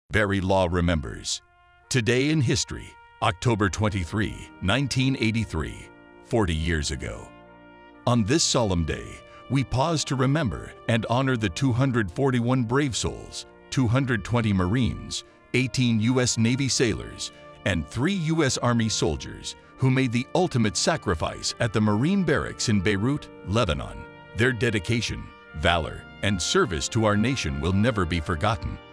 Very Law remembers. Today in history, October 23, 1983, 40 years ago. On this solemn day, we pause to remember and honor the 241 brave souls, 220 Marines, 18 U.S. Navy sailors, and 3 U.S. Army soldiers who made the ultimate sacrifice at the Marine Barracks in Beirut, Lebanon. Their dedication, valor, and service to our nation will never be forgotten.